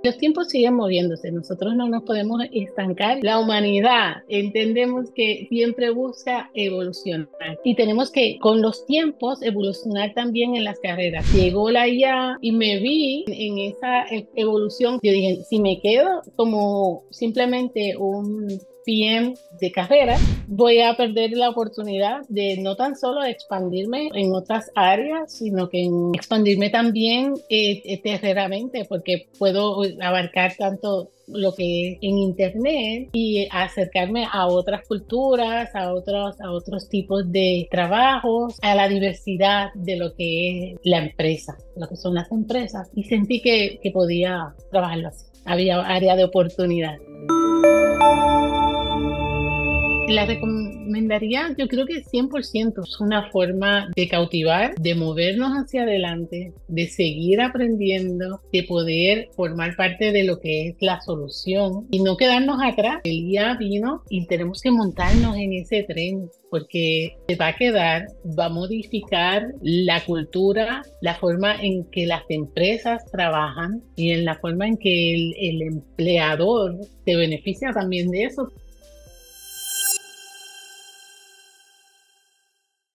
Los tiempos siguen moviéndose, nosotros no nos podemos estancar. La humanidad entendemos que siempre busca evolucionar y tenemos que con los tiempos evolucionar también en las carreras. Llegó la IA y me vi en esa evolución. Yo dije, si me quedo como simplemente un PM de carrera, voy a perder la oportunidad de no tan solo expandirme en otras áreas, sino que en expandirme también terrenamente, porque puedo abarcar tanto lo que es en internet y acercarme a otras culturas, a otros tipos de trabajos, a la diversidad de lo que es la empresa, lo que son las empresas. Y sentí que podía trabajarlo así. Había área de oportunidad. La recomendaría, yo creo que 100% es una forma de cautivar, de movernos hacia adelante, de seguir aprendiendo, de poder formar parte de lo que es la solución y no quedarnos atrás. El día vino y tenemos que montarnos en ese tren porque se va a quedar, va a modificar la cultura, la forma en que las empresas trabajan y en la forma en que el empleador se beneficia también de eso.